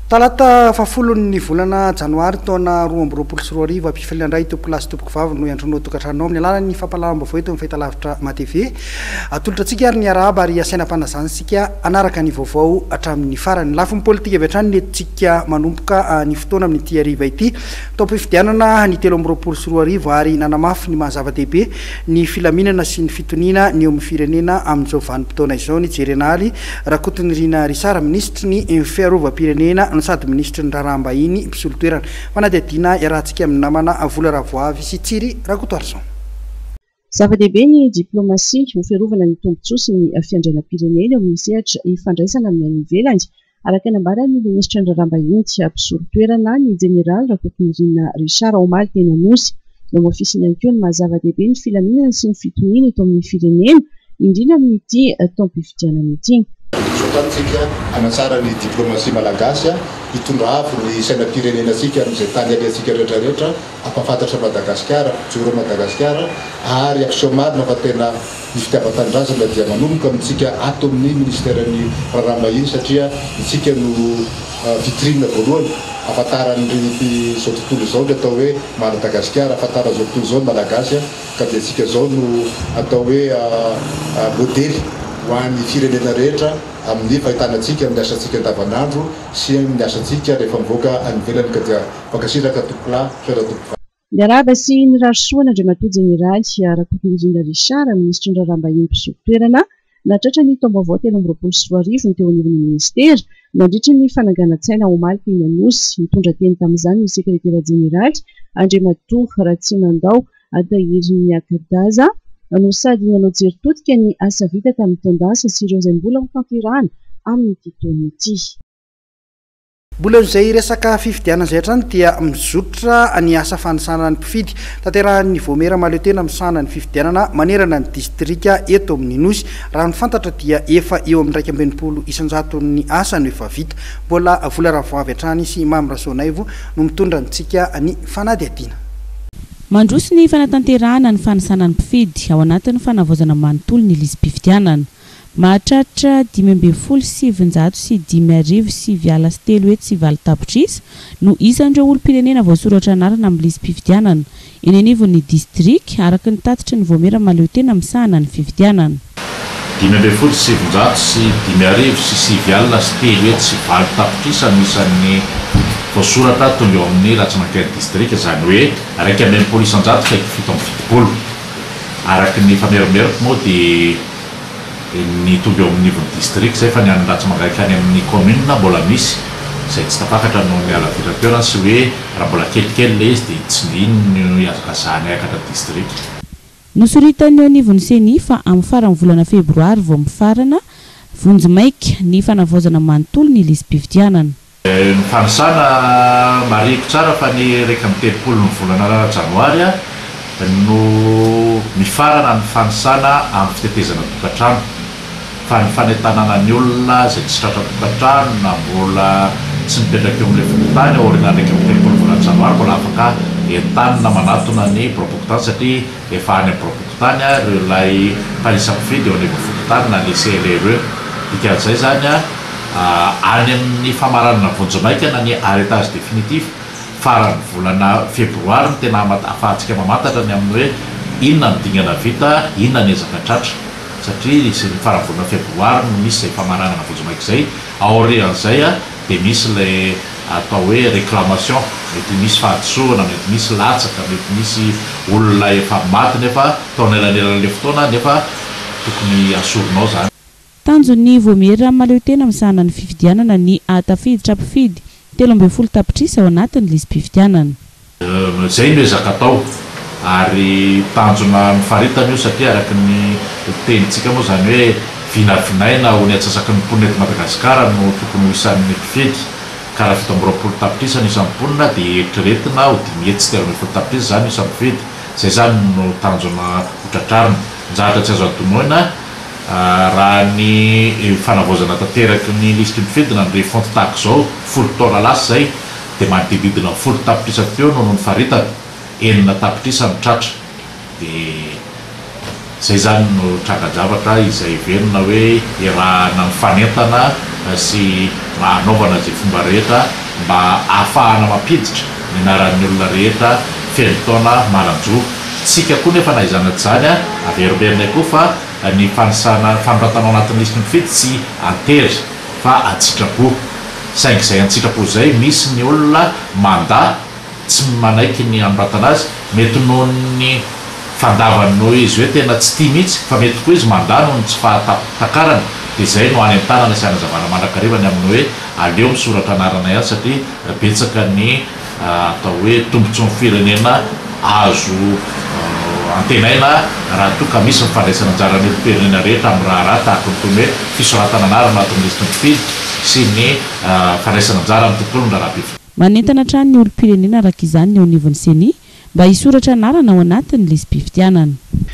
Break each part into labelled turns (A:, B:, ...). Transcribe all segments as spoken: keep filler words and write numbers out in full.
A: Talata fahafolon'ny volana janoary taona roa amby roapolo sy roa arivo ampifiliandray tompo lasy tompoky vavy no iandronao tokantrano amin'ny alalan'ny fampalalam-baovao eto amin'ny fahitalavitra matv atolotra antsika ary ny arahaba ary asainam-panazana sika anaraka ny vaovao hatramin'ny farany lafin'ny politika avy hatrany nentsika manomboka ny fotoana amin'ity ariva ity taom-pifidianana ny telo amby roapolo sy roa arivo ary nanamafy ny mahazava-dehibe ny filaminana sy ny fitoniana ny eo amin'ny firenena amin'izao vanim-potoana izao ny jerenaly rakotony Rina Risara ministry ny fiarovam-pirenena sady ministry ny raharaha-mbahiny mpisolo-toerana fanadihadiana iarahantsika amin'ny namana Vola Ravoavy sy Tsiry Rakotoarison.
B: Zava-dehibe ny diplomasia ho fiarovana ny tombontsoa sy ny fiandrianam-pirenena eo amin'ny sehatra ifandraisana amin'ny any ivelany araka ny ambaran'ny ministry ny raharaha-mbahiny sy mpisolo-toerana ny jeneraly rakotony Rina Risara omaly teny Anosy eo amin'ny ofisiny ihany koa ny mahazava-dehibe ny filaminana sy ny fitoniana eto amin'ny firenena indrindra amin'ity taom-pifidianana ity.
C: Zotantsika anatsara ny diplomasia malagasy hitondra avo ny sainam-pirenena sika amin'izay tany aliantsika rehetrarehetra ampafantatra Madagasikara joro Madagasikara ary aksomarina fa tena ny fitiavan-tanindrazana dia manomboka amintsika ato amin'ny ministeran'ny raharaha-mbahiny satria itsika no vitrine voalohany afantarany izao tontolo izao ny atao hoe Madagasikara afantara izao tontolo izao ny malagasy ka dia tsika izao no atao hoe modely ho an'ny firenena rehetra amin'ny fahitanantsika amin'ny asantsika andavanandro sy amin'ny asantsika rehefa mivoaka any ivelany ka dia fakasiraka tompola soeratompo.
B: Ny arahaba sy ny rarosoana andriamatoa jeneraly rakotony Rina Risara ministry ny raharaha-mbahiny mpisolo-toerana natratra ny taom-baovao telo amby roapolo sy roa arivo ny teo anivon'ny ministera nandritra ny fananganan-tsaina omaly teny Anosy mitondra teny tamin'izany ny sekretera jeneraly andriamatoa Ratsimandao Atahiry Akadaza no sady nanao jery-totika ny asa vita tamin'ny tondasa sy ireo izay mbola mitanterahana amin'ity taona ity.
A: Mbola izay resaka fifidianana izay hatrany dia mizotra ny asa fanisana ny mpifidy tanterahan'ny Voamera Mahaleotena misahana ny fifidianana manerana ny distrika eto amin'ny Nosy raha ny fantatra dia efa eo amin'ny iraika ambinipolo isanjato ny asa no efa vita. Mbola Vola Ravoavy hatrany sy Mamy Rasonaivo no mitondra antsika ny fanadihadiana.
D: Mandroso ny fanatanterahana ny fanisana ny mpifidy ao anatin'ny fanavaozana manontolo ny lisam-pifidianana mahatratra dimy ambin'ny folo sy sivinjato sy dimy arivo sivy ala sy telo hetsy sy valo tapitrisa no isan'ireo olom-pirenena voasoratra anarana amin'ny lisam-pifidianana eny anivon'ny distrika araka ny tatitra ny Voamera Mahaleotena misahana ny fifidianana.
E: dimy ambin'ny folo sy sivinjato sy dimy arivo sy sivy alina sy telo hetsy sy valo tapitrisa no isan'ny voasoratra tonga eo amin'ny Ratsimakeny distrika izany hoe araika ambin'ny folo isanjato kaiky fito amby fitopolo araka ny fameromeroko moa dia ny tonga eo amin'ny nivon'ny distrika izay fa ny an'ny Ratsimakeny any amin'ny commune mbola misy izay tsy tapakatra no miala fitatoerana sy hoe raha mbola kelikely ilay izy dia tsy lino ny azakazahany akatra distrika.
D: Nosoritany eo anivon'ny seni fa amin'ny farany volana febroary vao mifarana vonjimaika ny fanavaozana manontolo ny lisam-pifidianana.
E: Ny fanisana mariko tsara fa ny raika amby telopolo ny volana janoary no mifarana ny fanisana amin'ny fitetezana tokantrano fa ny fanentanana ny olona izay tsy tratra tokantrano na mbola tsy mipetraka eo amin'ilay fokontany aoriana raika amby telopolo volana janoary mbola afaka entanina manatona ny propokotany satria efa any amin'ny propokotany ireo ilay mpanisampifidy eo anivon'ny fokontany na ny C L R E dikan'izay zany any amin'ny famaranana vonjimaika na ny arretage définitif farany volana febroary ny tena ahafahantsika mamantatra ny amin'ny hoe inona ny dingana vita inona ny ezaka tratra satria izy ny farany volana febroary no misy izay famaranana vonjimaika izay aorian'izay dia misy ilay atao hoe réclamation mety misy fahadisoana mety misy latsaka mety misy olona efa maty nefa tao anelanelan'ilay fotoana nefa tokony asoronao zany.
D: Tanjon'ny Voamera Mahaleotena misahana ny fifidianana ny atafiditra mpifidy telo ambin'ny folo tapitrisa ao anatin'ny lisam-pifidianana.
E: Izay no ezaka atao ary tanjona mifaritana io satria araka ny tenintsika moa izany hoe vinavinaina ho ny atsasaky ny mponina eto Madagasikara no tokony ho isan'ny mpifidy ka raha fito amby roapolo tapitrisa no isan'ny mponina dia eritreretina ho dimy hetsy telo ambin'ny folo tapitrisa izany no isan'ny mpifidy izay zany no tanjona hotratrarina njahatra tsy azo antonoina raha ny fanavaozana tanteraky ny listy mifidina ny fonty tahaka izao folo taona lasa izay dia manodididina folo tapitrisa teo no no ny faritana enina tapitrisa ny tratra dia izay zany no tranga-javatra izay verina hoe irahana ny fanentana sy manaovana zay fomba rehetra mba ahafahana mampiditra ny anaran'ny olona rehetra feno taona malanjo. Tsika koa nefa naizana zany a averimerinay koa fa ny fanisana fanoratana ao anatin'ny lisitry ny fidy tsy antery fa atsitrapo. Saingy izay antsitrapo zay misy ny olona manda tsy manaiky ny anoratana azy, mety noho ny fandavany noho izy hoe tena tsy tia mihitsy, fa mety koa izy manda noho ny tsy fahatakarany. Dia izay no any an-tanana sy anazavana mandrakarivany amin'ny hoe aleo misoratra anarana ihany satria betsaka ny atao hoe tombontsoan'ny firenena azo antenaina raha toa ka misy mifandraisana anjarany olopirenena rehetra amin'ny raha raha tahaka ny toy hoe fisoratana anarana anatin'ny lisitry ny fidy sy ny fandraisana anjara amin'ny tontolon'ny raharaham-pivy.
D: Manentana hatrany ny olopirenena araka izany ny eo anivon'ny seni mba hisoratra anarana ao anatin'ny listim-pifidianana.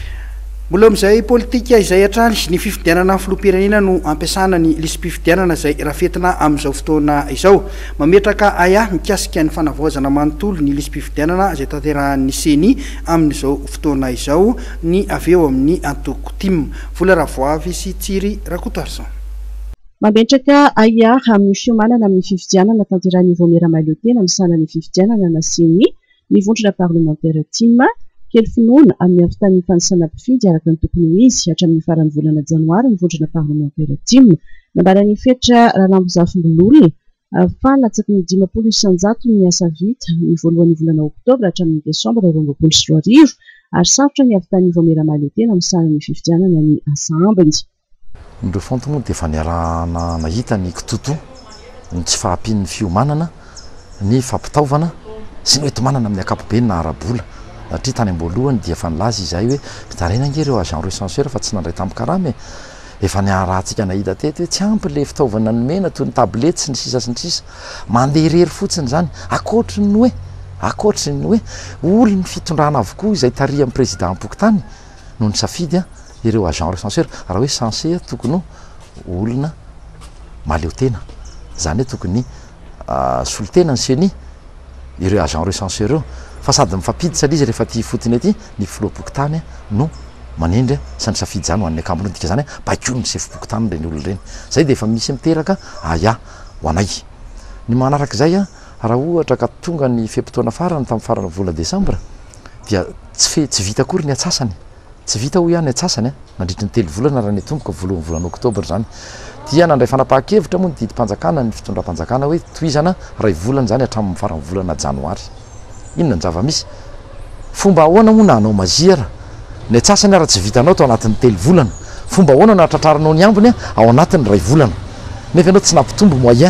A: Mbola amin'izay politika izay hatrany ny fifidianana amin'ny filoham-pirenena no ampiasana ny listim-pifidianana izay rafetina amin'izao fotoana izao. Mametraka aya mikasika ny fanavaozana manontolo ny listim-pifidianana izay tanterahan'ny seni amin'izao fotoana izao ny avy eo amin'ny antoko tim. Vola Ravoavy sy Tsiry Rakotoarsan.
B: Mametraka aya amin'ny fiomanana amin'ny fifidianana tanterahan'ny Voameramailotena amin'ny sanany fifidianana na seni ny vondrona parlementaire tim kely finoana amin'ny avitan'ny fanisana mpifidy araka ny tokony ho izy hatramin'ny faran'ny volana janoary ny vondrona parlementaire tim nambarany fetra Ranambozafimbololona fa latsaky ny dimapolo isanjato ny asa vita ny voalohan'ny volana oktobra hatramin'ny desambra roa ambin'ny sy roa arivo ary sarotra ny avitan'ny Voameramailotena amin'ny sanany fifidianana ny asa ambiny.
F: Ndreo fonto moa dia efa niarahana nahita ny kitoto ny tsy fahampian'ny fiomanana ny fampitaovana sy ny hoetomanana amin'ny akapobe na arabola satria tany am-boalohany dia efa nilaza izay hoe mitareina nge ireo agent recenseur fa tsy nandray tamin'ny karama efa niarahantsika nahita teto hoe tsy ampy le fitaovana nomena toy ny tablety sy ny sisa sy ny sisa mandeha irery fotsiny zany akoatry ny hoe akoatry ny hoe olony fitondrana avokoa izay taria amin'ny président am-pokotany no ny safidy a ireo agent recenseur raha hoe censé tokony olona maleo tena zany hoe tokony solotena ny seni ireo agent recenseur eo fa sady mifampiditra izy rehefa ty fotony aty ny filoha-pokotany no manindra sy ny safidy zany ho an'ny akambony dika zany baikony ny sefy-pokotany reny olona reny zay dia efa misy miteraka aya ho anay ny manarak'izay a raha ohatra ka tonga ny fempotoana farany tamin'ny farany vola desambra dia tsy fe tsy vita akory ny atsasany tsy vita ho ihany atsasany a nandritry ny telo volana raha ny tomboka voalohan'ny volana oktobra zany dia nandray fanapahan-kevitra moa ny didim-panjakana ny fitondram-panjakana hoe toizana ray volana zany hatramin'ny farany volana janoary. Inona ny zava-misy fomba ahoana moa na anao maziara ny atsasany raha tsy vitanao tao anatin'ny telo volana fomba ahoana na tratraranao ny ambony ao anatin'ny ray volana nefa ianao tsy nampitombo moyen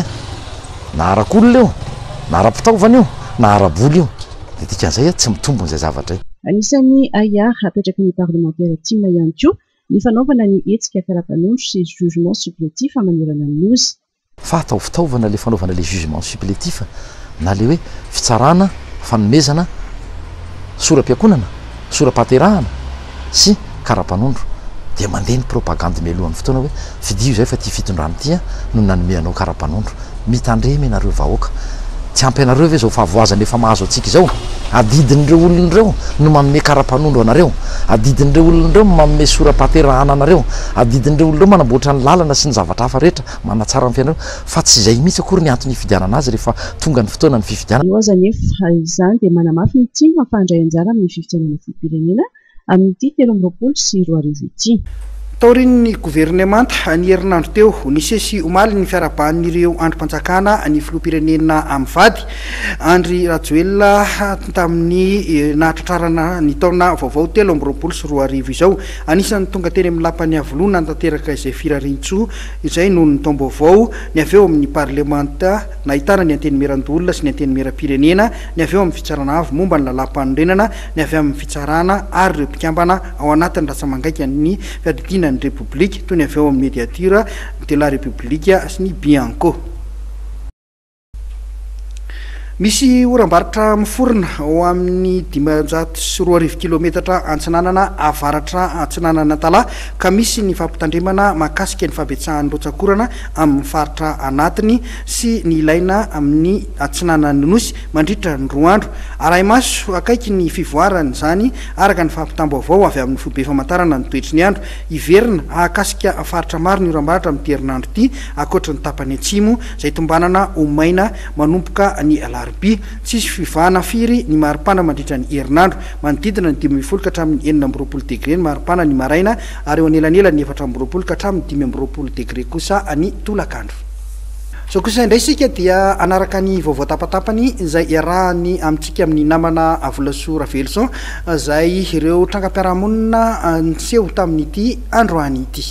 F: na arak'olona eo na ara-pitaovana eo na araboly io dia dikan'izay tsy mitombo n'izay zavatra.
B: Anisan'ny aya apetraky ny parlementaire tim ihany koa ny fanaovana ny hetsika karapanondro sy jugement supplétif manerana ny ozy
F: fa atao fitaovana le fanaovana le jugement supplétif na le hoe fitsarana fanomezana sora-piakonana sora-pahaterahana sy karapanondro dia mandeha ny propagande mialohan'ny fotoana hoe fidio zay fa ty fitondrany tya no nanomeanao karapanondro mitandremy ianareo vahoaka tsy ampy anareo ve zao fahavoazana efa mahazo atsika izao adidin'ireo olon'ireo no manome karapanondro anareo adidin'ireo olon'ireo manome sora-pahaterahana anareo adidin'ireo olon'ireo manamboatra ny lalana sy ny zavatra hafa rehetra manatsara ny fianareo fa tsy izay mihitsy akory ny antony hifidianana azy rehefa tonga ny fotoana ny fifidianana.
B: Eo aza nefa izany dia manamafy ny tim mampandray anjara amin'ny fifidianana filoham-pirenena amin'ity telo amby roapolo sy roa arivo ity.
A: Taorin'ny gouvernemanta ny herinandro teo ny sesy omaly ny fiaraban'ireo androm-panjakana ny filoham-pirenena amin'ny vady Andry Rajoelina tamin'ny nahatratrarana ny taona vaovao telo amby roapolo sy roa arivo izao anisan'ny tonga teny amin'ny lapan'ny avolona natanteraka izay firarintso izay noho ny taom-baovao ny avy eo amin'ny parlemanta nahitana ny anteny merandolona sy ny anteny meram-pirenena ny avy eo amin'ny fitsarana avy momba ny lalampahandrenana ny avy amin'ny fitsarana ary ireo mpikambana ao anatin'ny ratsamangaika ny fiadidina ny république toy ny avy eo amin'ny médiature de la république sy ny Bianco. misy oram-baritra miforona ao amin'ny dimanjato sy roa arivo kilometatra antsinanana avaratra antsinanana tala ka misy ny fampitandrimana mahakasika ny fabetsahan'ny rotsakorana amin'ny faritra anatiny sy ny ilaina amin'ny antsinanany nosy mandritra ny roa andro arahy maso akaiky ny fivoarany zany araka ny fampitambaovao avy amin'ny fobe famantarana ny toetry ny andro iverina ahakasika faritra maro ny oram-baratra amin'ny herinandro ity akoatra ny tapany atsimo zay tombanana omaina manompoka ny alarbi tsisy fivahana firy ny maripana mandritra ny herinandro manodidina ny dimy amby folo ka hatramin'ny enina amby roapolo degré ny maripana ny maraina ary eo anelanela ny efatra amby roapolo ka hatramin'ny dimy amby roapolo degré kosa ny tolakandro. So kosa indray sika dia anaraka ny vaovao tapatapany izay iarahany amintsika amin'ny namana Avolasoa Ravelson izay ireo trangam-piarahamonina niseho tamin'ity androany ity.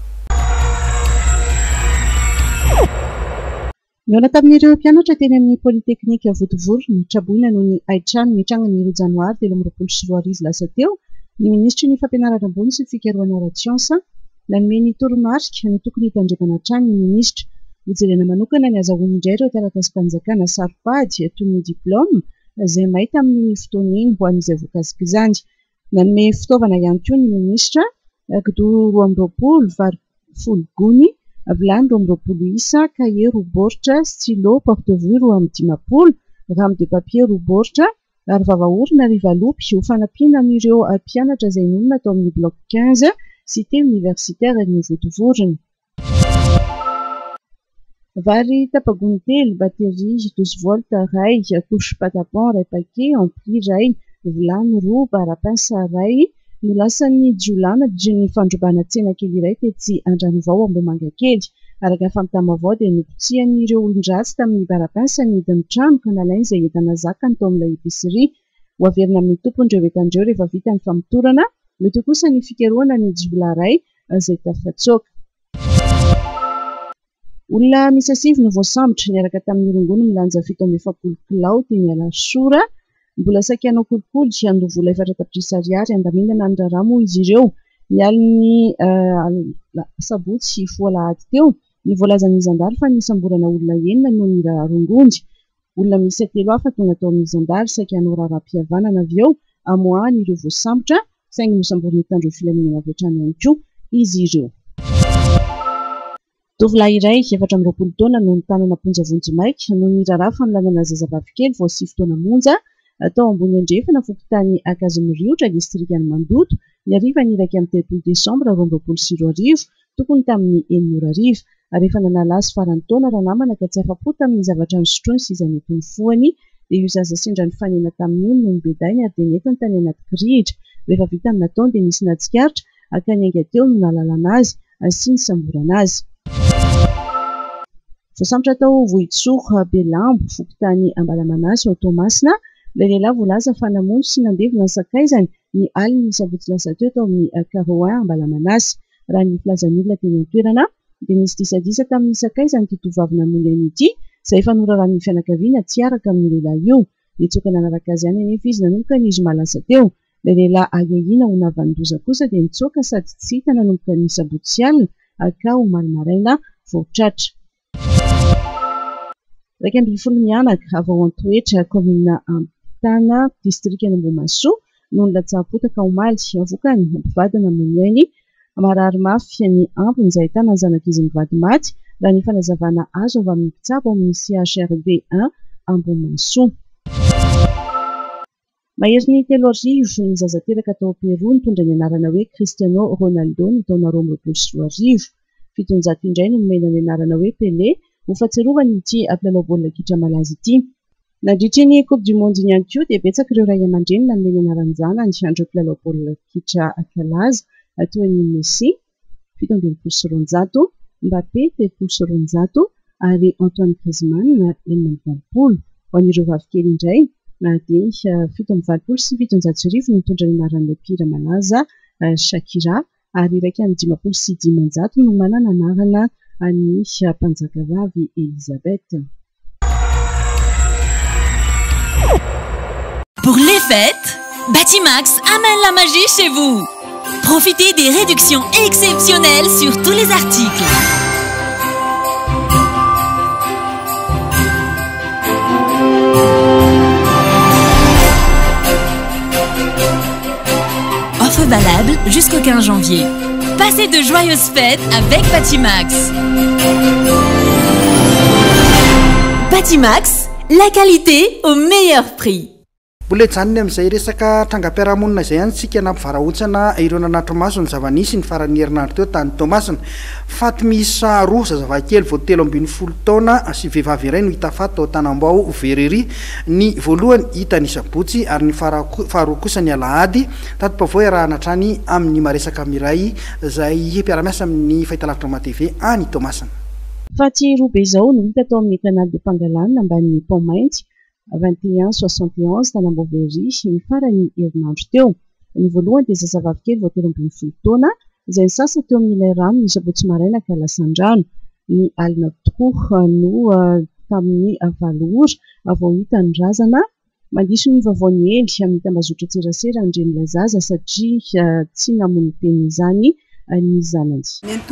B: Niona tamin'ireo mpianatra teny amin'ny Polytechnique Votovoro ny traboina noho ny aitrano mitranga ny roa janoary telo amby roapolo sy roa arivo lasa teo ny ministry ny fampianarana ambony sy fikarohana ara-tsiansa nanome ny toromarika ny tokony hitandremana hatrany ny ministra hojerena manokana ny azahoany indray ireo taratasy-panjakana saropady toy ny diplôme izay mahita amin'ny fotoana iny ho an'izay voakasika izany. Nanome fitaovana ihany koa ny ministra kidoro roa amby roapolo vary folo gony vilany roa amby roapolo isa kahie roa baoritra stylo porte-vue roa amby dimapolo rame de papier roa baoritra ary vavaorona rivalopy ho fanampiana amin'ireo mpianatra izay nonina atao amin'ny bloc quinze cité universitaire ny Votovorona. Vary tapagony telo batterie douze volt ray couche patapon ray paquet ampli ray vilany roa barapinsa ray no lasan'ny jiolana ny fandrobana tsena kely iray tetsy Andranivao Ambohimanga kely araka fampitamavao dia nopotsihan'ireo olon-dratsy tamin'ny barapinsa ny hidin'ny trano ka nalainy izay entana zakany tao amin'ilay epicerie ho averina amin'ny tompon'ireo entandreo rehefa vita ny famotorana mety kosa ny fikarohana ny jiola ray izay tafatsoaka. Olona misy asivy no voasambotra niaraka tamin'ny rongony milanja fito amby efapolo kilao teny Alasora mbola sakianao kolikoly andro vola efatra tapitrisa ariary andaminana ny raramo izy ireo mialiny sabotsy foalahady teo ny voalazan'ny zandary fa nisamborana olona enina no ny rarongony. Olona misy telo hafa tonga tao amin'ny zandary sakianao raram-pihavanana avy eo amoahany ireo voasambotra saingy nosamboriny tandreo filaminana avy hatrany ihany koa izy ireo. Tovolahy iray efatra amby roapolo taona no nitanana Ponjavonjy maika no niraraha fanolanana zazavavy kely vao sivy taona monja atao ambony andrefana fokontany Akazimiriotra distrikany Mandoto ny hariva ny iraika amby telopolo desambra roa amby roapolo sy roa arivo tokony tamin'ny enina ora arivo ary efa nanalazy farany taona raha namana ka tsy afa-po tamin'ny zavatra nisotroany sy izay mety nifohany dia io zaza sendra ny fanena tamin'io no nibedainy ary dia netiny tany anaty kirihitra rehefa vita ny nataony dia nisy natsikaritra akany ainga teo no nalalana azy sy nisamborana azy. Voasambotra tao Vohitsoro Belambo fokontany Ambalamanasy ao Toamasina ilay lehilahy voalaza fa namono sy nandevona ny sakaizany ny alina ny sabotsy lasa teo tao amin'ny Karoa Ambalamanasy raha ny filazan'olona teny an-toerana dia nisy disadisa tamin'ny sakaizany ity tovavy namonany ity izay efa noraran'ny fianakaviana tsy araka amin'ny lehilahy io nitsoaka nanaraka azy ihany anefa izy nanomboka ny izy malasa teo ilay lehilahy ayahiana ho navandoza kosa dia nitsoaka sady tsy hita nanomboka ny sabotsy alina aka ho malomaraina voatratra. Raika amby folo mianaka avy ao Antoetra komina Ampitana distrikany Ambohimasoa no nilatsaha-potaka omaly avokany mpivadina Moniainy marary mafy ny ambony izay ahitana ny zanak'izy mivady maty raha ny fanazavana azo avy amin'ny mpitsabo amin'ny C H R D un Ambohimasoa. Mahery ny telo arivo ny zazateraka tao Peroa nitondra ny anarana hoe Cristiano Ronaldo ny taona roa amby roapolo sy roa arivo. Fitonjato indray no nomena ny anarana hoe Pelé ho fahatsiarovany ity mpilalao baolina kitra malaza ity. Nandritra ny Coupe du Monde ihany koa dia betsaka ireo ray aman-dreny nanome ny anaran'izany andro mpilalao baolina kitra kalaza toy ny Messi fito amby roapolo sy roanjato, Mbappé telopolo sy roanjato ary Antoine Griezmann enina amby valopolo. Ho an'ireo vavikely indray dia fito amby valopolo sy fitonjato sy arivo no mitondra ny anaran'ilay mpira malaza Shakira ary iraika amby dimapolo sy dimanjato no manana anarana ny mpanjakavavy Elisabeth.
G: Pour les fêtes, Batimax amène la magie chez vous. Profitez des réductions exceptionnelles sur tous les articles. valable jusqu'au quinze janvier. Passez de joyeuses fêtes avec Batimax. Batimax, la qualité au meilleur prix.
A: Boule zany am'izay resaka trangam-piarahamonina izay ihany tsika nampivarahotsana ireo nanatromaso ny zava-nisy ny farany herinandro teo tany Tomasina faty miisa roa zazavakely vao telo ambin'ny folo taona sy vehivavy iray no hita faty tao Tanambao Vereri ny voalohany hita ny sabotsy ary ny faharoa kosa ny alahady tato-pavoa arahana hatrany amin'ny maresaka miray izay mpiara-miasa amin'ny fahitalavitra Maty V any Tomasina.
B: Faty roa be izao no hita tao amin'ny canal de Pangalane ambanin'ny Pont Mainty vingt et un soixante et onze Tanambao Vereri ny farany herinandro teo. Ny voalohany dia zazavavy kely vao telo ambin'ny folo taona izay nisasa teo amin'ilay rano ny sabotsy maraina ka lasan-drano. Ny alina tokoa no tamin'ny valo ora vao hita ny razana. Mandiso ny vavaony ely amin'ny tambazotra tserasera andren'ilay zaza satria tsy namono teny izany ny zanany.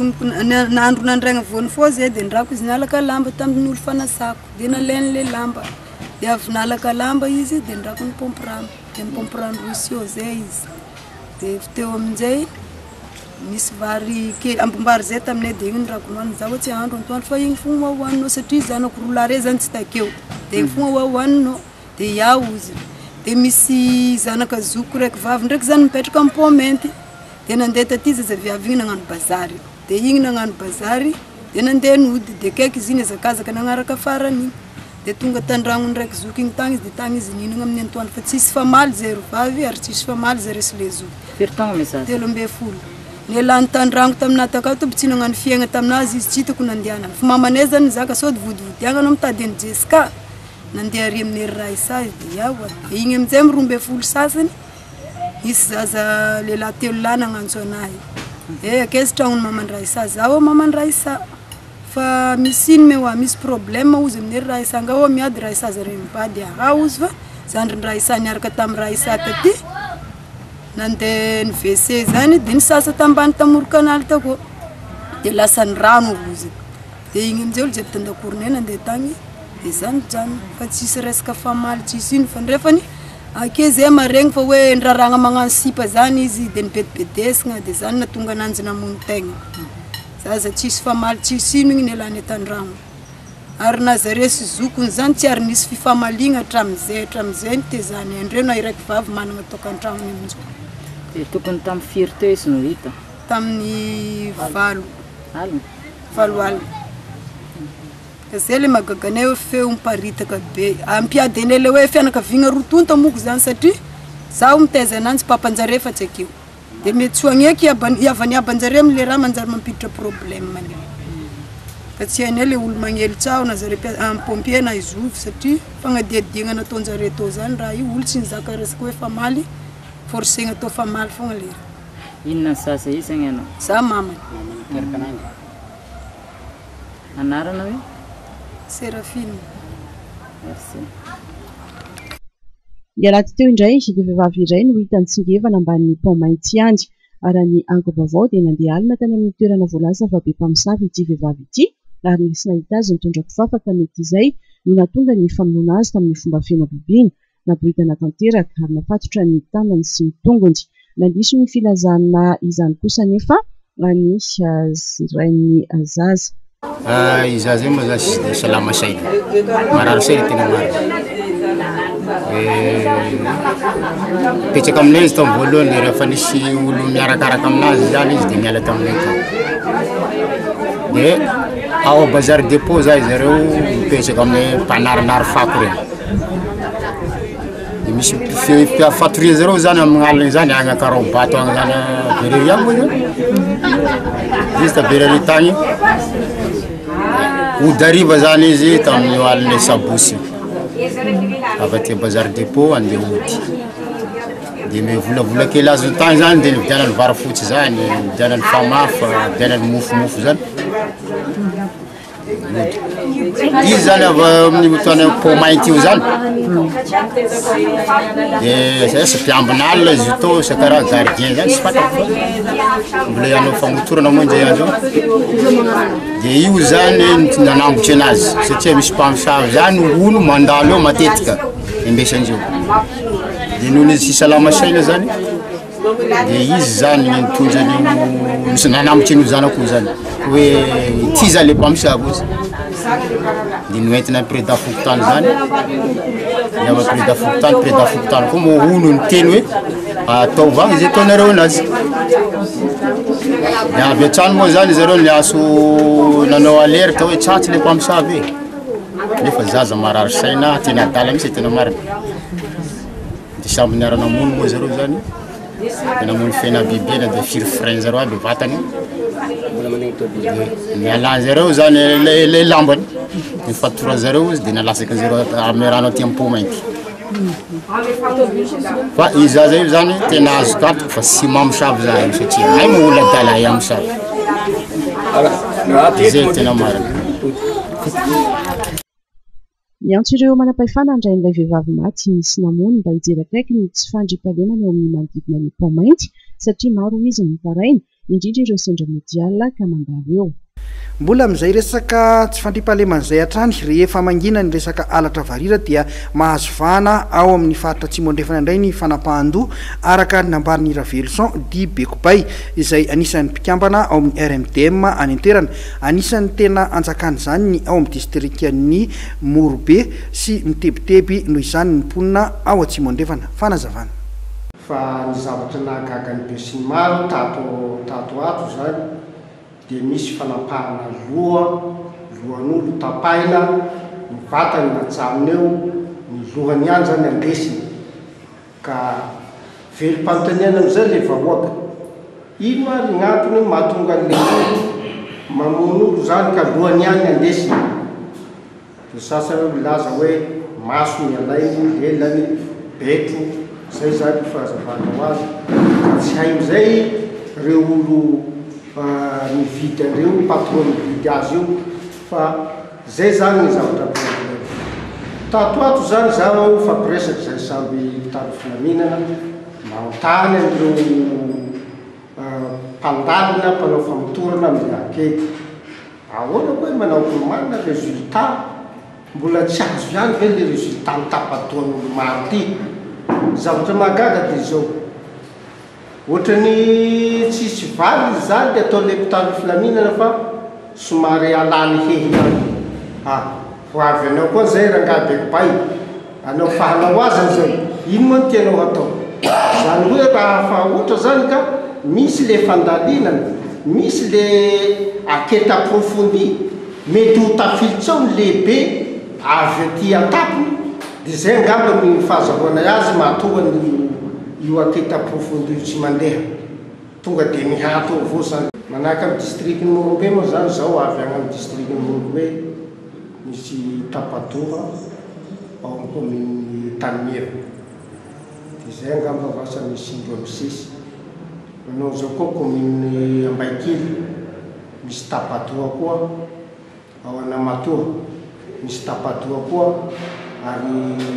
H: Nandro nandraigna voany fô zay dia ndrako izy nalaka lamba tamin'ny olo fanasako dia nalain'ilay lamba. Dia avy nalaka lamba izy dia ndrako ny pompe rano dia ny pompe rano roisy eo zay izy dia teo amin'izay misy vary kely ambombary zay taminay dia igny ndrako noany zaho tsy handro antoandro fa igny fogna hoahoaninao satria zanako roa lahy rey zany tsy takeo dia igny fogna hoahoaninao dia iaho izy dia misy zanaka zoko raiky vavy ndraiky zany mipetraka amin'ny Pont Mainty dia nandeha taty zazaviavy igny nagnano bazary dia igny nagnano bazary dia nandeha nody dia kaiky izy iny azakazaka nagnaraka farany dia tonga tandragno ndraiky zoky igny tagny izy dia tagny izy ninagna amin'ny antoandro fa tsisy famaly zay ro vavy ary tsisy famaly zay resy le zoky.
I: Firy taogna message?
H: Telo amby folo. Ny lany tandragno taminah takato toby tsy nagnano fiaigna taminazy izy tsy hitako nandehanana. Fa mamanay zany zaka sody vodivodihagna anao mitady any Jessica nandeha ary amin'ny ery Raissa dia iaho dia igny amin'izay roa amby folo sasany isy zaza lehilahy telo lahy nagnantso anahy. Eh akaiza tragnony maman Raissa zaho maman Raissa fa misy ino mewa misy problème ozy amin'ny Raissa nga ho miady Raissa zare mibady aha ozy fa zandry Raissa niaraka tamin'ny Raissa taty nandeha ny W C zany dia nisasa tambany tamoro canal tako dia lasa ny rano ozy dia igny amin'izay olo jiaby tandakoronay nandeha tagny dia zany zany fa tsisy resaka famaly tsisy ino fa ndrefany ake zay maregny fa hoe ndraragna magnano sipa zany izy dia nibedibedesina dia zany natonga ananjy namono tegna zaza tsisy famaly tsisy ino igny nialany tan-dragno ary na zare sy zokony zany tsy ary nisy fifamaligna hatramin'izay hatramin'izay ny tezany andreo na iraiky vavy managna tokantragnony amin'izao.
I: Dia tokony tamin'ny firy teo izy no hita?
H: Tamin'ny valo
I: alina
H: valo alina ka zay le magaganay hoe feo miparitaka be ampiady anay le hoe fianakaviagna roa tonta moko zany satria zaho mitaiza ananjy papanjare fa tsy akeo dia mety soagneky iavaniabanjare amin'le raha manjary mampiditra problème mani fa tsy hainay le olo magnely tsao na zare pompier na izovy satria fagnadiadiagna nataonjare tao zany raha io olo tsy nizaka resaka hoe famaly forcegna atao famaly fogna le.
I: Inona sasa isagny anao?
H: Za mamany.
I: Anarana hoe?
H: Serafine.
I: Merci.
B: Iaraty teo indray dia vehivavy iray no hita nitsingevana ambanin'ny Pont Mainty any ary ny ango-baovao dia nandeha alina tany amin'ny toerana voalaza fa be mpamosavy ity vehivavy ity ary nisy nahita azy nitondra kifafa ka mety izay no nahatonga ny famonoana azy tamin'ny fomba feno bibiana naboridana tanteraka ary nafatotra ny tanany sy ny tongony. Nandiso ny filazana izany kosa nefa ny rain'ny zaza.
J: Izaza io moa zany sy dia salama saina marary saina tena marary petsaka aminay izy tao voalohany rehefa nisy olo miarakaraka aminazy zany izy dia miala taminay tao dia ao bazary dépôt zay zareo mipetraka amin'ny mpanarinary fako reny dia misy mpiafatoria zareo zany amin'ny alina zany agny akarao bato agny zany Vereri agny moa zany juste Vereri tagny Udariva zany izy tamin'ny alina Sabosy avy aty bazary dépôt andeha ody dia mivolavola kely azo tagny zany dia nividianany vary fotsy zany nividianany famafa nividianany mofomofo zany izy zany avy amin'ny toana Pont Mainty io zany dia sy mpiambina alina izy tao sy karaha gardien zany sy fatako mbola ianao famotorana moa nzay andro dia io zany nanambotry anazy satria misy mpamosavy zany olo mandalo eo matetika embesandreo dia noho izy sy salama saina zany dia izy zany mitondra le misy nanambotra ny zanako zany hoe tiza le mpamosavy ozy dia noentina préda fokotany zany iava préda fokotany préda fokotany koa mo olo ny teny hoe atao vagny izay ataonareo anazy dia avy atrano moa zany zareo niaso nanao alerte hoe tsatsy le mpamosavy e nefa zaza marary saina tena adala misy tena marina dia samby niara-namono moa zareo zany tena mono fena bibiena dia firy frein zareo aby vatany nialany zareo zany le lambany nifatora zareo izy dia nalasaka zareo amin'ny rano aty ampo mainty fa izy zaza io zany tena azo katoko fa sy mamosavy za io satria hay mo olo adala amosavy zay tena marina
B: miantso ireo manam-pahefana andrain'ilay vehivavy maty nisy namono mba hijery akaiky ny tsy fandriam-pahalemana eo amin'ny manodidina ny pont mainty satria maro izy nitaraina indrindra ireo sendra modiala ka mandalo eo
A: mbola amin'izay resaka tsy fandriam-pahaleman'izay hatrany rehefa mangina ny resaka alatra varira dia mahazo vahana ao amin'ny faritra atsimo andrefana indray ny fanapahan-doha araka nambariny Ravelson Di Bekopay izay anisan'ny mpikambana ao amin'ny R M D M any an-toerana anisan'ny tena anjakany zany ny ao amin'ny distrikan'ny Morobe sy mitebiteby noho izany ny mponina ao atsimo andrefana fanazavana
K: fa ny zavatra nahagaga ny be sy ny maro tato tato ato zany dia misy fanapahana loha lohan'olo tapaina ny vatany natsaminy eo ny lohany ihany zany andesiny ka velom-panontaniana am'izay le vahoaka ino ary gn'antony mahatonga le olo mamon'olo zany ka lohany ihany andesiny dia sasany milaza hoe maso ny alainy lelany betro zay zany fahazavana ho azy ka tsy hay am'izay reo olo mividy an'ireo patron mividy azy io fa zay zany ny zavatra tato ato zany zaho fampiresaky zay samby mitady filaminana manontany amin'ireo mpandalina mpanao famotorana amin'ny ankety ahoana koa manao komanina résultat mbola tsy azo ihany ve le résultat mitapadohan'olo maro ty zavatra mahagaga dia zao ohatrany tsisy valy zany dia atao le mpitandro filaminana fa somary alany hehy ihany ah ho avy anao koa zay Rangahy Bekopay anao fahanao azany zao ino moa ny tianao atao zany hoe raha fa ohatra zany ka misy le fandalinana misy le akety approfondi mety ho tafilitsao ny lehibe avy aty atapony dia zay angamba ny fahazahoana azy mahatonga ny io akety approfondi io tsy mandeha tonga dia mihato avao zany manahaka amin'ny districtny Morobe moa zany zao avy agny amin'ny districtny Morobe misy tapadoha ao amin'ny commune Tanimera dia zay angamba vasa misy indro amin'ny sisy manao zao koa commune Ambaikily misy tapadoha koa ao Anamatoa misy tapadoha koa ary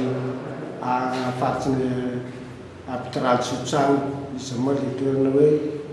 K: afaritsy ny Apitral Tsotsano izy moa le toerana hoe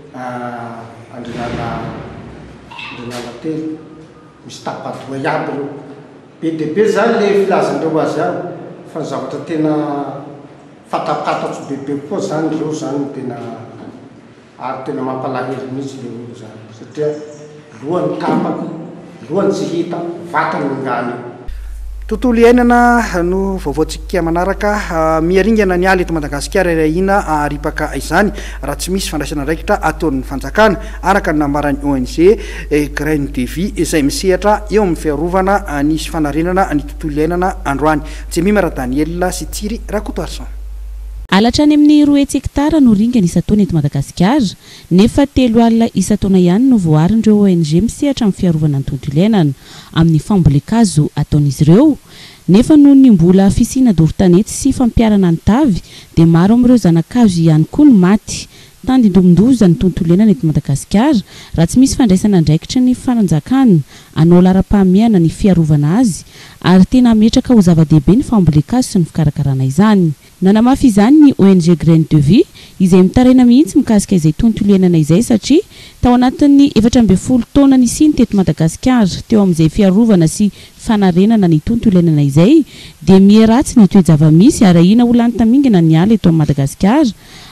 K: andrinala andrinala telo misy tapadoha iaby reo be dia be zany le filazandreo azy ao fa ny zavatra tena fatapatatso bebe koa zany reo zany tena ary tena mampalahelo mihitsy le olo zany satria lohany tapaka lohany tsy hita vatany ngany
A: tontolo iainana no vaovaontsika manaraka miaringana ny aly eto Madagasikara irahina aripaka izany raha tsy misy fandraisana raikitra ataon'ny fanjakana araka ny nambaran'ny O N G Graine de Vie izay misehatra eo amin'ny fiarovana nisy fanarenana ny tontolo iainana androany Jemimara Daniel sy Tsiry Rakotoarson
D: alatra any amin'ny roa hetsy hektara no ringana isa-taona eto Madagasikara nefa telo alina isa-taona ihany no voarin'ireo O N G misehatra amin'ny fiarovana ny tontolo iainana amin'ny fambolekazo ataon'izy ireo nefa noho ny mbola fisiana doron-tanety sy fampiarana ny tavy dia maro amin'ireo zanakazo ihany koa no maty tandindomindoza ny tontolo iainana eto Madagasikara raha tsy misy fandraisana andraikitra ny fananjakana anao lara-pahamiana ny fiarovana azy ary tena ametraka ho zava-dehibe ny fambolekazo sy ny fikarakarana izany nanamafy izany ny O N G Graine de Vie izay mitaraina mihitsy mikasika izay tontolo iainana izay satria tao anatin'ny efatra amby folo taona nisiny teto Madagasikara teo amin'izay fiarovana sy fanarenana ny tontolo iainana izay dia miheratsy ny toe-java-misy ary ahina ho lany tamingana ny ala eto Madagasikara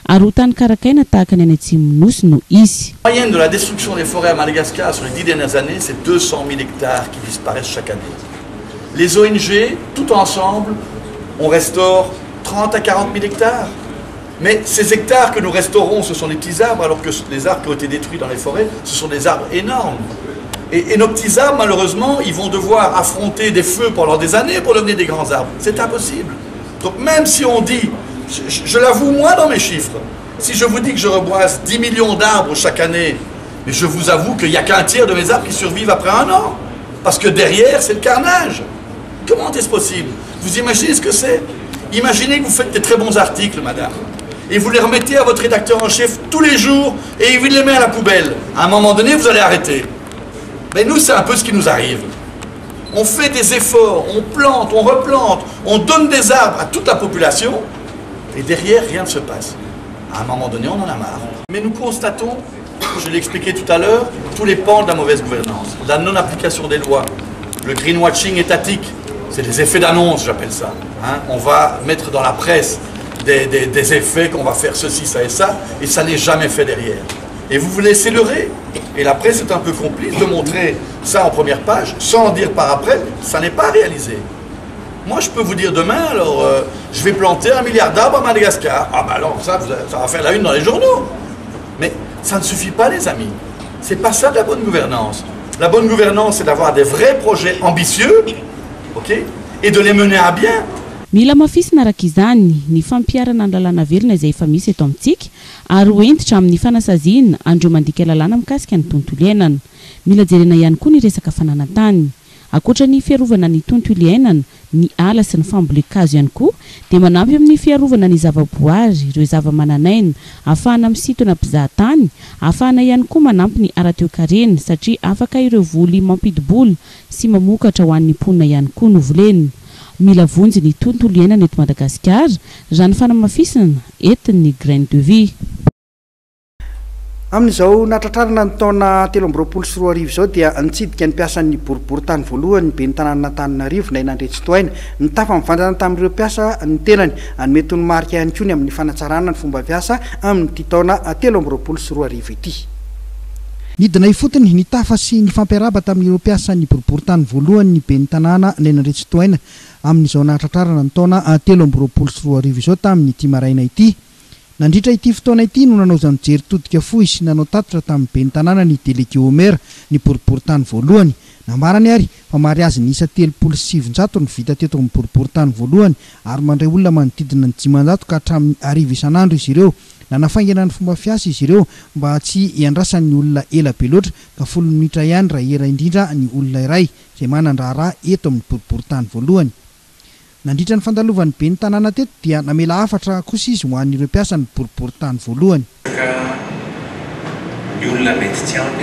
D: ary ho tany karakaina tahaka ny any Atsimonosy no izy.
L: La moyenne de la destruction des forêts à Madagascar sur les dix dernières années, c'est deux cent mille hectares qui disparaissent chaque année. Les O N G, tout ensemble, on restaure trente à quarante mille hectares. Mais ces hectares que nous restaurons, ce sont des petits arbres, alors que les arbres qui ont été détruits dans les forêts, ce sont des arbres énormes. Et, et nos petits arbres, malheureusement, ils vont devoir affronter des feux pendant des années pour devenir des grands arbres. C'est impossible. Donc même si on dit, je, je l'avoue moi dans mes chiffres, si je vous dis que je reboise dix millions d'arbres chaque année, mais je vous avoue qu'il n'y a qu'un tiers de mes arbres qui survivent après un an. Parce que derrière, c'est le carnage. Comment est-ce possible? Vous imaginez ce que c'est? Imaginez que vous faites des très bons articles, madame, et vous les remettez à votre rédacteur en chef tous les jours, et il les met à la poubelle. À un moment donné, vous allez arrêter. Mais nous, c'est un peu ce qui nous arrive. On fait des efforts, on plante, on replante, on donne des arbres à toute la population, et derrière, rien ne se passe. À un moment donné, on en a marre. Mais nous constatons, je l'ai expliqué tout à l'heure, tous les pans de la mauvaise gouvernance, de la non-application des lois, le greenwashing étatique, c'est des effets d'annonce, j'appelle ça. Hein. On va mettre dans la presse des, des, des effets qu'on va faire ceci, ça et ça, et ça n'est jamais fait derrière. Et vous vous laissez leurrer. Et la presse est un peu complice de montrer ça en première page, sans dire par après, ça n'est pas réalisé. Moi, je peux vous dire demain, alors, euh, je vais planter un milliard d'arbres à Madagascar. Ah ben alors, ça, ça va faire la une dans les journaux. Mais ça ne suffit pas, les amis. C'est pas ça de la bonne gouvernance. La bonne gouvernance, c'est d'avoir des vrais projets ambitieux, ok, et de les mener à bien.
D: Mila mafisina araka izany ny fampiarana ny lalàna velona izay efa misy eto amintsika ary ho entitra amin'ny fanasaziana andreo mandika lalàna mikasika ny tontolo iainana. Mila jerena ihany koa ny resaka fananantany. Ankoatra ny fiarovana ny tontolo iainana, ny ala sy ny fambolekazo ihany koa dia manampy amin'ny fiarovana ny zavaboary, ireo zavamananaina, ahafahana misintona mpizahatany, ahafahana ihany koa manampy ny ara-toe-karena satria afaka ireo voly mampidiboly sy mamokatra ho an'ny mponina ihany koa no volena. Mila vonjy ny tontolo iainana eto Madagasikara, raha ny fanamafisana entin'ny Grain de Vie.
A: Amin'izao natratrarana ny taona telo amby roapolo sy roa arivo izao dia nitsidika ny mpiasa ny boriboritany voalohany be ny tanàna Antananarivo na Nandretsytoaina ny tafa mivandana tamin'ireo mpiasa ny tenany hanome tony marika ihany koa ny amin'ny fanatsarana ny fomba fiasa amin'ity taona telo amby roapolo sy roa arivo ity. Nidina ifotony ny tafa sy ny fampiaraba tamin'ireo mpiasa ny boriboritany voalohany ny be ny tanàna ny Nandretsytoaina amin'izao natratrarana ny taona telo amby roapolo sy roa arivo izao tamin'ity maraina ity. Nandritra ity fotoana ity no nanao zany jery todika fohy sy nanao tatitra tamin'ny be ny tanàna ny délégué au maire ny boriboritany voalohany. Nambarany ary fa mariazy ny isa telopolo sy sivinjato ny vita teto amin'ny boriboritany voalohany ary mandray olona manodidina ny dimanjato ka hatramin'ny arivo isan'andro izy ireo. Nanafaingana ny fomba fiasa izy ireo mba tsy iandrasan'ny olona ela be loatra ka folo minitra ihany raha era indrindra ny olona iray izay manandraharaha eto amin'ny boriboritany voalohany. Nandritra ny fandalovan'ny be ny tanàna teto dia namela hafatra kosa izy ho an'ireo mpiasa ny boriboritany voalohany.
M: Ny olona mety tsy ampy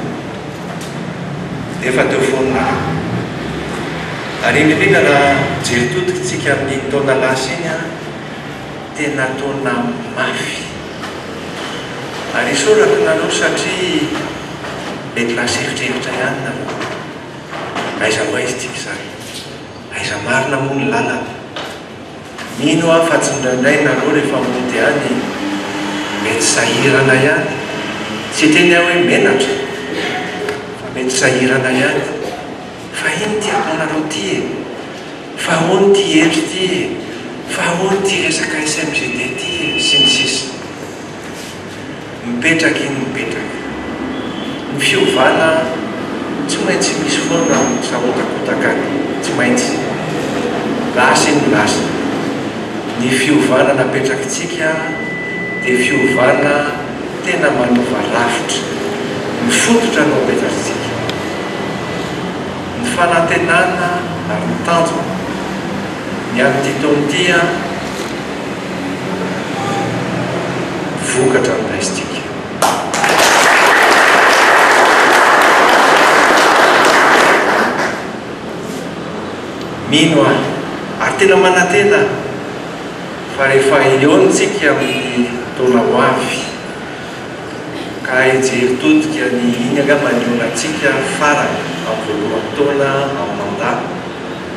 M: efa teo foana ary indrindra raha jery todikatsika amin'ny taona lasa iny tena taona mafy ary sorako nanao satria mety lasa eritreritra ihany na aiza maizitsika zany aiza marina moa ny lalana mino aho fa tsy indraindray nareo rehefa monty any mety sahirana ihany tsy teny aho hoe menatra fa mety sahirana ihany fa ino ty ataonareo ty e fa ahoany ty hery ty e fa ahoany ty resaka S M G D ty e sy ny sisa mipetraka iny mipetraka ny fiovana tsy maintsy misy foana sahotakotaka tsy maintsy lasa iny lasa ny fiovana napetrakatsika dia fiovana tena manova lavitra mifototra no apetrakatsika ny fanantenana ary ny tanjona ny amin'ity taon'ity vokatra mindraisitsika. Mino ahy ary tena manantena fa rehefa eontsika amin'ny taona ho avy ka hijery todika ny iny anga manehonatsika farany amin'ny voalohany taona amin'ny mandat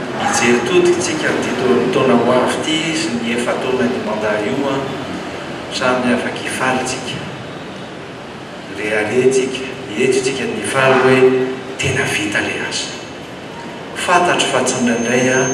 M: hijery todika tsika amin'ity taona ho avy ity sy ny efa taona ny mandat io samy afaka ifalitsika le aletsika etsitsika ny faly hoe tena vita le asa fantatro fa tsindraindray a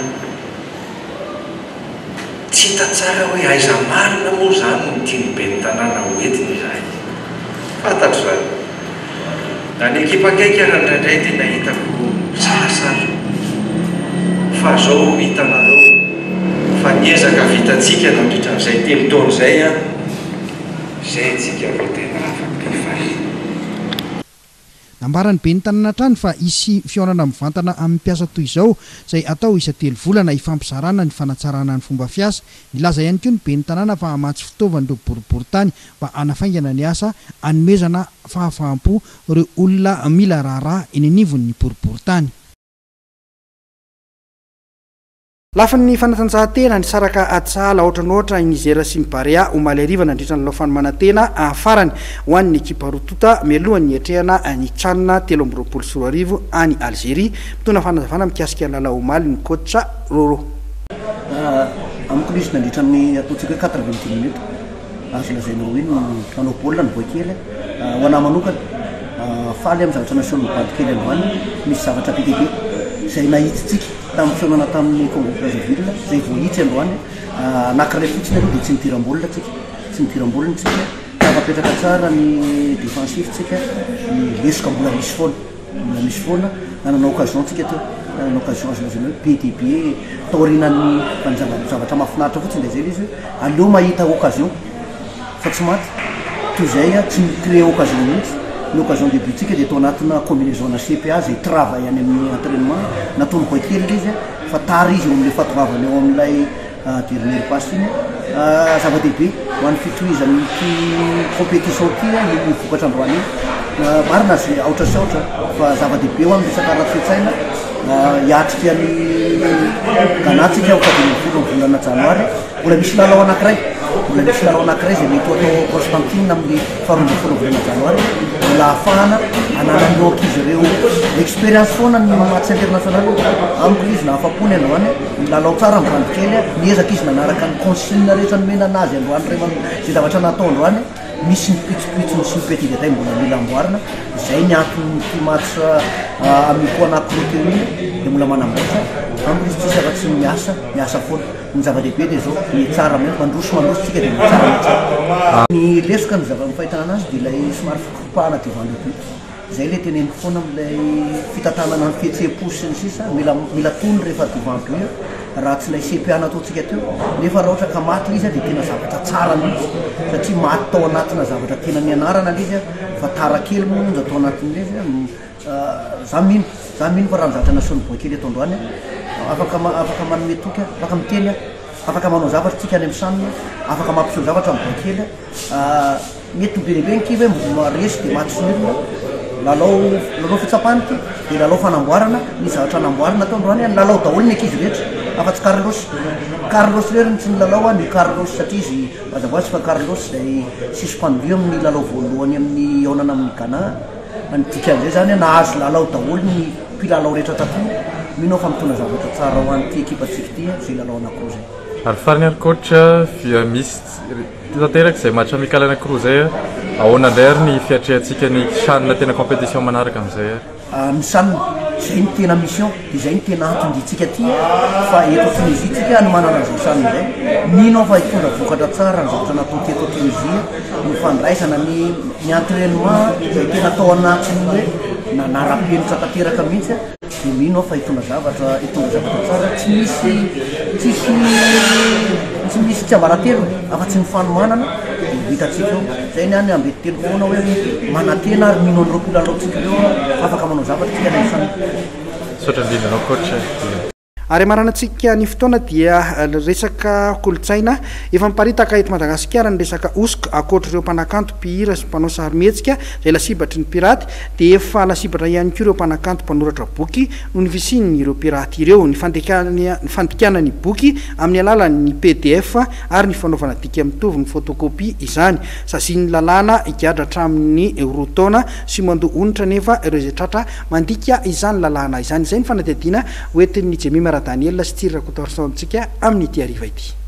M: tsy hita tsara hoe aiza marina moa zany no tiany be ny tanàna hoentiny izahay fantatro zany na ny ekipa akaiky ara ndraindray tena hitako sarasara fa zao hitanareo fa niezaka vitatsika nandritra n'izay telo taona izay a zay tsika vo tena afaka ifaly
A: nambarany be ny tanàna trany fa isy fiaonana mivantana amin'ny mpiasa toy izao izay atao isa telo volana hifampizarana ny fanatsarana ny fomba fiasa nilaza ihany koa ny be ny tanàna fa hamatsy fitaovana ireo boriboritany mba hanafaingana ny asa hanomezana fahafaham-po ireo olona mila raharaha eny anivon'ny boriboritany. Lafan'ny fanatanjahantena ny saraka atsahala ohatra ny ohatra Nigeria sy ny Barea ho maly ariva nandritra ny laofany manantena afarany ho an'ny ekipa rotota mialohan'ny etrehana ny tranona telo amby roapolo sy roa arivo any Algérie mitondra fanazavana mikasika lalao omaly ny coach Roro.
N: Amiko izy nandritra amin'ny ataontsika hoe quatre-vingts minutes azo lazaina hoe manao baolina ny boakely ho anahy manokana faly amin'ny zavatra nasion'ny badikely androany misy zavatra be dia be izay nahitsitsika tamin'ny fiainana tamin'ny Congo Brazzaville izay voahitsy androany anankiray fotsiny aloha dia tsy nitiram-baolina tsika tsy nitiram-baolina tsika tafapetraka tsara ny défensif tsika ny lesoka mbola misy foana mbola misy foana nanana occasion tsika teo nanana occasion azo lazaina hoe be dia be taorinan'ny fanjavatra mahafinaritra fotsiny dia zay izy hoe aleo mahita occasion fa tsy maty toy izay tsy micrée occasion mihitsy ny occasion de butsika dia tao anatina combinaison na C P A zay travaille any amin'ny entraînement nataony boakely izy fa tara izy eo amin'ilay fatovavany eo amin'ilay dernière passe iny zava-dehibe ho an'ny fitohizany ty compétition ty ny vokatra androany marina zay aotra sy aotra fa zava-dehibe ho amin'ny resaka ara-toe-tsaina hiatrika ny ganatsika ho fadimy folo ny volana janoary mbola misy lalao anankiray mbola misy lalao anankiray zay mety atao Constantine amin'ny faharoa ambin'ny folo ny volana janoary mbola ahafahana ananan'ny ankizy ireo expérience foana ny match international amiko izy na afapony androany milalao tsara amin'ny bandikely niezaka izy nanaraka ny consigne rehetra nomena anazy androany ray zay zavatra natao androany misy ny pitsopitsony sy ny petit détail mbola mila amboarina izay ny antony ty match amin'ny ko anankiroa teo iny dia mbola manamboatra amiko izy tsy zava-tsy miasa miasa foana ny zava-dehibe dia zao ny tsara mety mandroso mandroso tsika dia ny tsara ny tsara ny lesoka ny zava-mifahitana anazy dia ilay somary fikopahana devant le but zay le teneniko foana amin'ilay fitantanana ny fihetseham-po sy ny sisa mila mila tony rehefa devant but raha tsy ilay C P A nataontsika teo nefa raha ohatra ka maty izy dia tena zavatra tsara mihitsy satria maty tao anatina zavatra tena nianarana izy fa tara kely monja tao anatin'izy za mino za mino fa raha ny zavatra nasion'ny boakely eto androany afaka afaka manome toky afaka miteny afaka manao zavatra tsika any amin'ny sanina afaka mampiseho zavatra amin'ny boakely mety be lehibe ny kiva hoe mbo resy dia maty son'olona lalao lalao fitsapany ty dia lalao fanamboarana ny zavatra anamboarana tao androany lalao daholo ny ankizy rehetra afa-tsy Carlos Carlos reriny tsy ny lalao ny Carlos satria izy mazavatsy fa Carlos izay suspendu amin'ny lalao voalohany amin'ny aonana amin'ny Ghana ny dikan'izay zany nahazo lalao daholo ny mpilalao rehetra tato mino fa mitondra zavatra tsara ho an'ity ekipatsika ty zay lalao anankiroa zay
O: ary farany ary coach misy tanteraka izay match amical anankiroa zay ahoana indray ary ny fiatrehantsika ny sanina tena compétition manaraka amin'izay ary
N: ny sanina zay ny tena mission dia zay ny tena antonditsika ty fa eto Tunisie tsika ny manana an'izay sanina izay mino fa hitondra vokatra tsara ny zavatra natao teto Tunisie ny fandraisana ny ny entraînement zay tena tao anatiny hoe nanara-penitra tanteraka mihitsy dia mino fa hitondra zavatra hitondra zavatra tsara tsy misy tsisy tsy misy tsy ambaratelo afa-tsy ny fanomanana hitatsika eo zay ny any ambety telo foana hoe manantena ary mino an'ireo mpilalao-tsika ireo afaka manao zavatra tsika ny sanina
O: sotra indrindranao coach
A: ary maranantsika ny fotoana dia resaka kolotsaina efa miparitaka eto Madagasikara ny resaka osika akoatra ireo mpanakanto mpihira sy mpanao sarimihetsika izay lasibatry ny piraty dia efa lasibatra ihany koa ireo mpanakanto mpanoratra boky no ny visin'ny ireo piraty ireo ny ny fandikanany boky amin'ny alalan'ny P D F ary ny fanaovana dika mitovy ny photocopie izany sazian'ny lalàna higadra hatramin'ny eurotaona sy mandoa onitra nefa ireo izay tratra mandika izany lalàna izany izay ny fanadihadiana hoentin'ny Jemima Daniel sy tirira kotorsantsika amin'ny ity ariva ity.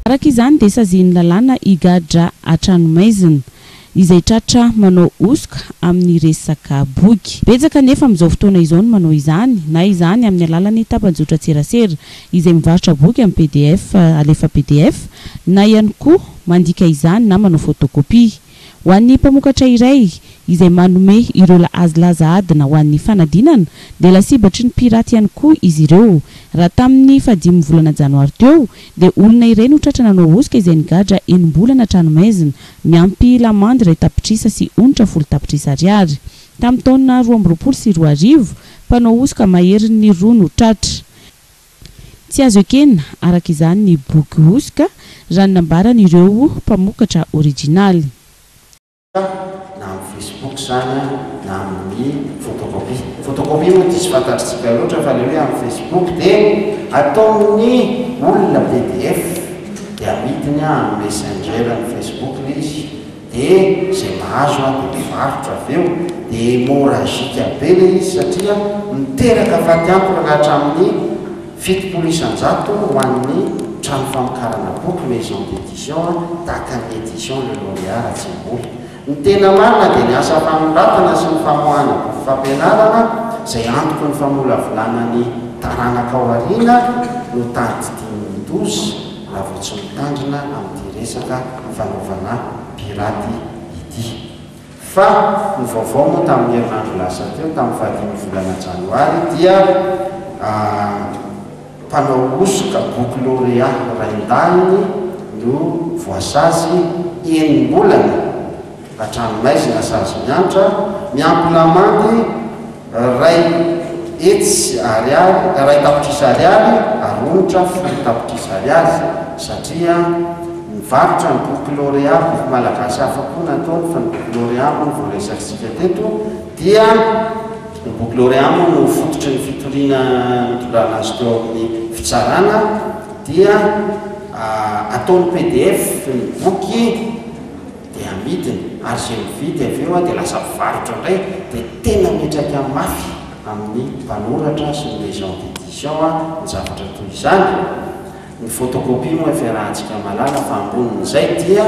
D: araka izany dia saziany lalàna igadra atranomaizina izay tratra manao osoka amin'ny resaka boky. Betsaka nefa amin'izao fotoana izao no manao izany, na izany amin'ny alalan'ny tambajotra tserasera izay mivarotra boky amin'ny P D F, alefa P D F, na ihany koa mandika izany na manao photocopie. Ho an'ny mpamokatra iray izay manome ireo azilaza adina ho an'ny fanadinana dia lasibatry ny piraty ihany koa izy ireo. Raha tamin'ny fadimy volana janoary teo dia olona iray no tratra nanao osoka izay nigadra enim-bolana tranomaizina miampy lamandy iray tapitrisa sy onitra folo tapitrisa ariary. Tamin'ny taona roa amby roapolo sy roa arivo mpanao osoka maherin'ny roa no tratra. Tsy azo ekena araka izany ny boky osoka raha nambaran'ireo mpamokatra originaly.
P: Na amin'ny Facebook zany na amin'ny photocopie. Photocopie moa tsy fantatritsika loatra fa le hoe amin'ny Facebook dia ataon'ny olona P D F dia amidiny amin'ny messenger amin'ny Facebook izy dia izay mahazo a dia mivarotra avy eo dia moragika be le izy satria miteraka fatiampo raha hatramin'ny fitopolo isan-jato ho an'ny trano famokarana boky maison d'édition tahaka ny édition le Lauréat Ratsiboly. Ny tena marina dia ny asa fanoratana sy ny famoahana boky fampianarana izay antoko ny famolavolana ny taranaka ao aoriana no tady dimidozy raha vao tsy mitandrina amin'ity resaka fanaovana piraty ity. Fa ny vaovao moa tamin'ny herinandro lasa teo tamin'ny fahadimy volana janoary dia mpanao osoka boky Lauréat Raindaliny no voasazy enim-bolana atranomaizina sazy miantra miampy lamandy ray etsy ariary ray tapitrisa ariary ary onitra folo tapitrisa ariary satria mivarotra ny boky Lauréat boky malagasy hafa koa nataony fa ny boky Lauréat moa no voaresakitsika teto dia ny boky Lauréat moa no fototry ny fitoriana mitolana azy teo amin'ny fitsarana dia ataony P D F ny boky dia amidiny ary izay mividy avy eo dia lasa mivarotra indray dia tena mitraka mafy amin'ny mpanoratra sy ny maison d'édition ny zavatra toy izany. Ny photocopie moa efa rahantsika malala fa ambonin'izay dia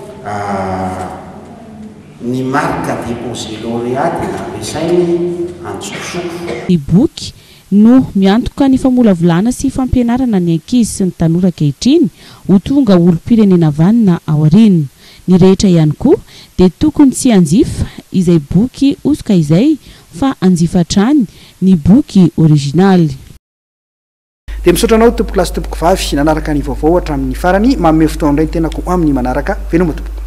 P: ny marque déposé Lauréat dia nampiasainy antsokosoko.
D: Ny boky no miantoka ny famolavolana sy fampianarana ny ankizy sy ny tanora ankehitriny ho tonga olom-pirenena vanina ao aoriana. Ny rehetra ihany koa dia tokony tsy anjifa izay boky osoka izay fa anjifa hatrany ny boky originaly.
A: Dia misaotra anao tompoko lasy tompoko vavy nanaraka ny vaovao hatramin'ny farany manome fotoana indray ny tenako amin'ny manaraka veloma tompoko.